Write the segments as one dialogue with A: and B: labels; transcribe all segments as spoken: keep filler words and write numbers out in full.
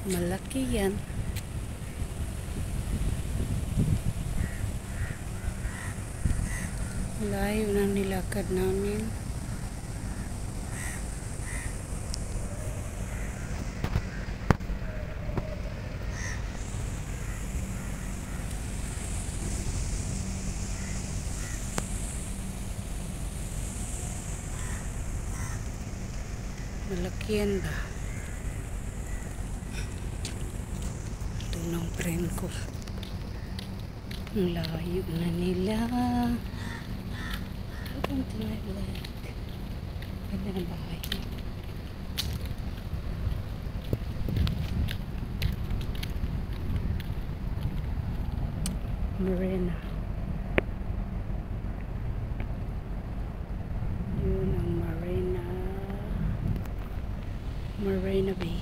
A: Malaki yan. Layo na nilakad namin. Malaki yan ba? Ito ng friend ko. Ang layo na nila. Something like that. Ganda ng bahay. Marina. Yun ang Marina. Marina Bay.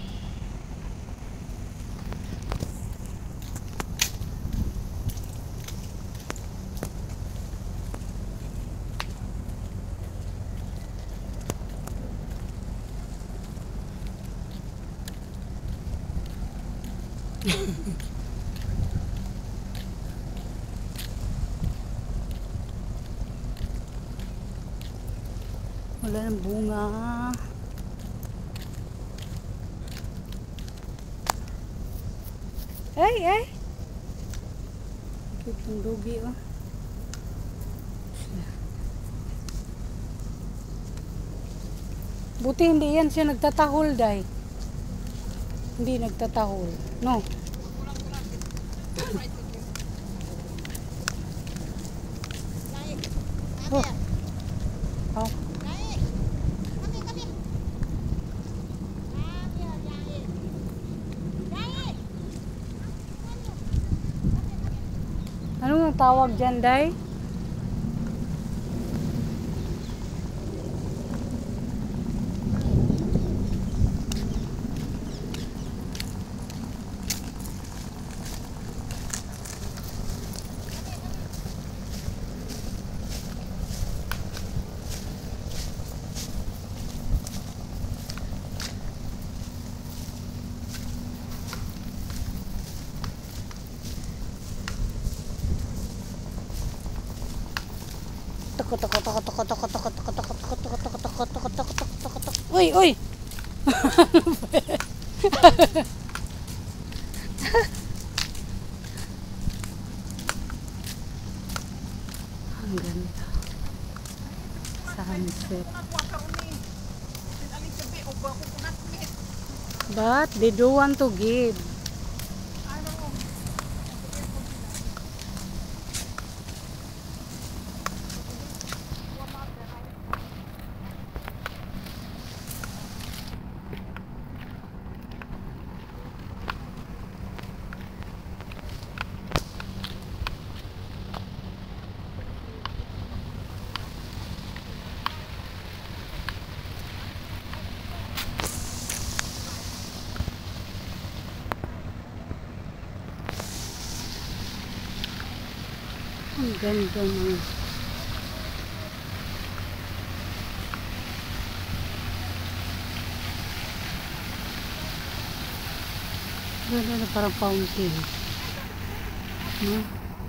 A: Wala ng bunga. Ay, ay. Cute yung dugi, oh. Buti hindi yan siya nagtatahol, day. Hindi nagtatahol. No. Oh. Oh. Ano ang tawag dyan, day? Takot takot takot takot takot takot takot takot takot takot takot takot takot takot takot takot. Uy, uy. Ang ganda. Sunset. But they don't want to give. Ang ganda mo. Ganda na parang fountain. No?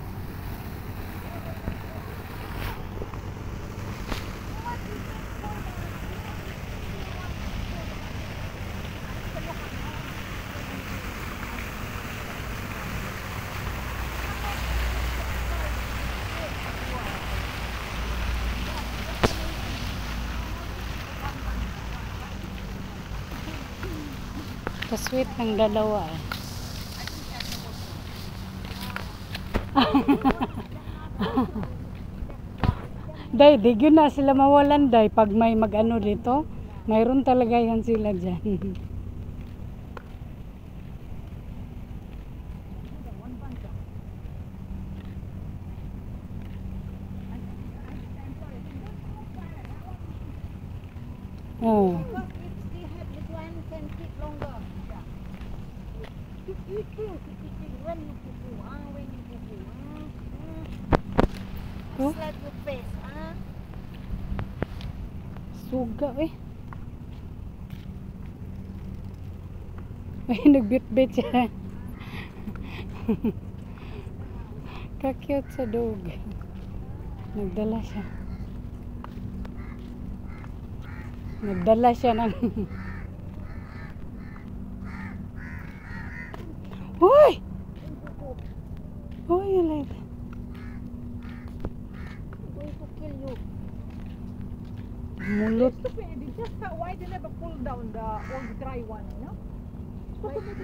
A: Kasweet ng dalawa eh. Day, di yun na sila mawalan, day. Pag may mag-ano dito, mayroon talaga yan sila dyan. Oh. Oh. Suga eh. May nagbit-bit siya. Ka-cute sa dog. Nagdala siya. Nagdala siya ng... Hoy! Oh, you like that?
B: Going to kill you.
A: Mulot.
B: Stupid. Just uh, why they never pull down the old dry one, you know? Stupid.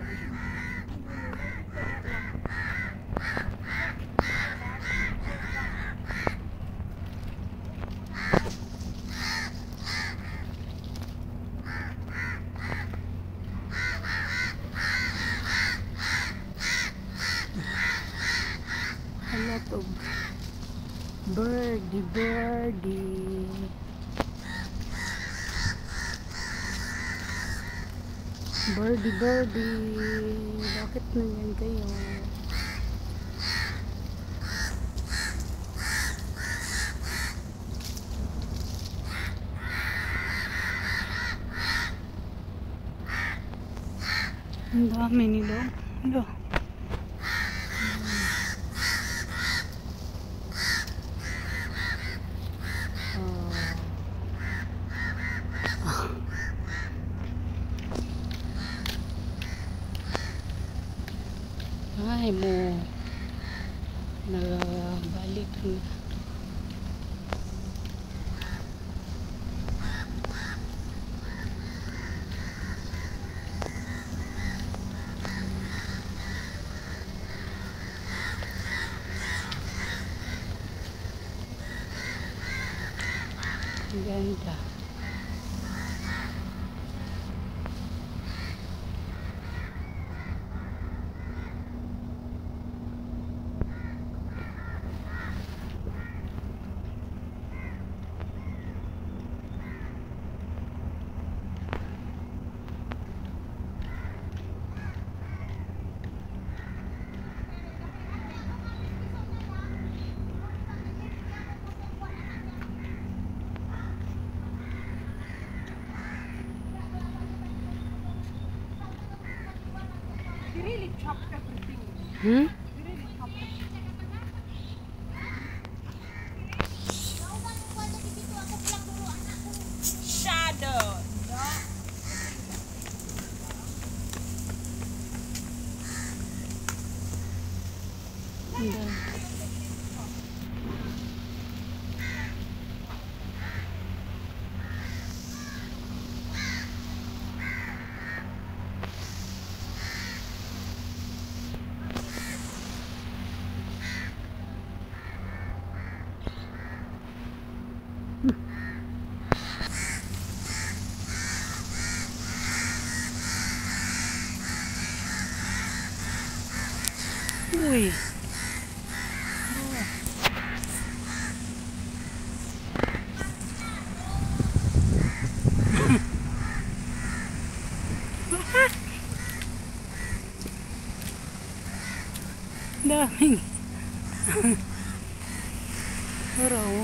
A: A lot of birdie, birdie. Birdie, birdie. Bakit nanyan kayo? Ang dami nila. Hala. Ay mo, nagbalik na. Ganda.
B: They really chopped everything.
A: Hmm?
B: They really chopped everything. Shadow.
A: Ganda. Uy. Daming. Araw.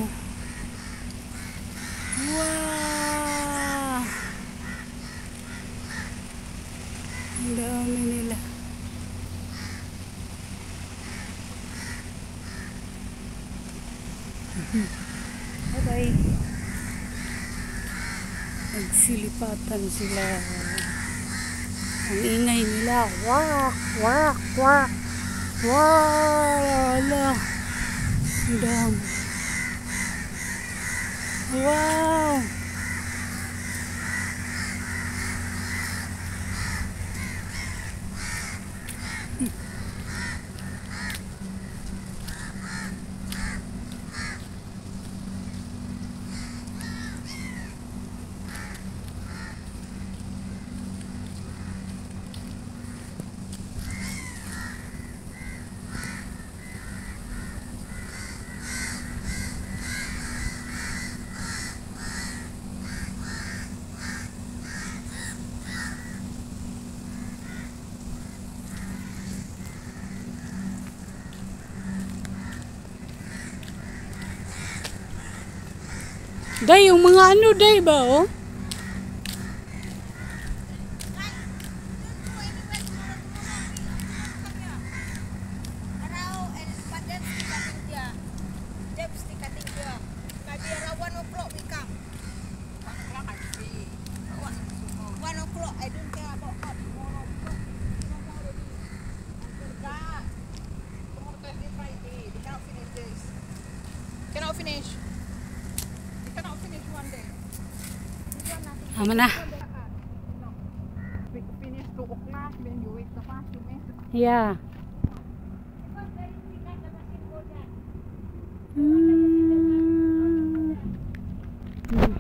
A: Wow. Ang dami nila. Bye-bye. Nagsilipatan sila. Ang ingay nila. Wak, wak, wak. Wala. Ang dami. Wow. Day, yung mga ano, day ba, oh?
B: finish. You cannot finish one day.
A: Amo na.
B: No. We finish two o'clock, then you wait the fast to make.
A: Yeah. Mm. Mm.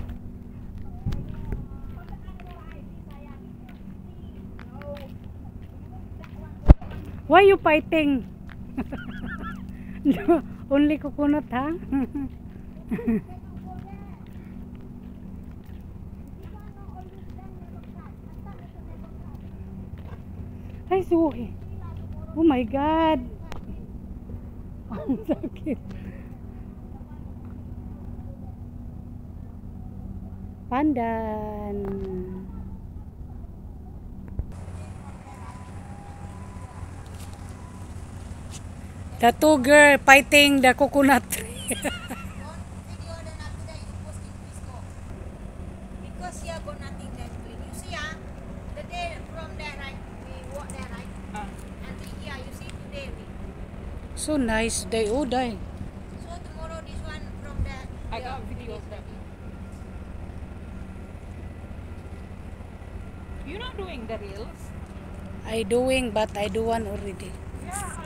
A: Why you fighting? No, only coconut, ha? Ay, suhi. Oh my God. Ang sakit. Pandan. The two girl fighting the coconut tree.
C: Video dan aku dah you post in Facebook. Because here got nothing that clean. You see ah, the day from there right, we walk there right.
B: Uh,
C: Until here, you see today we.
A: So nice day. Oh, day.
C: So tomorrow this one from there.
B: I
C: yeah,
B: got video of
C: finish
B: that.
C: already.
B: You're not doing the reels.
A: I doing but I do one already.
B: Yeah,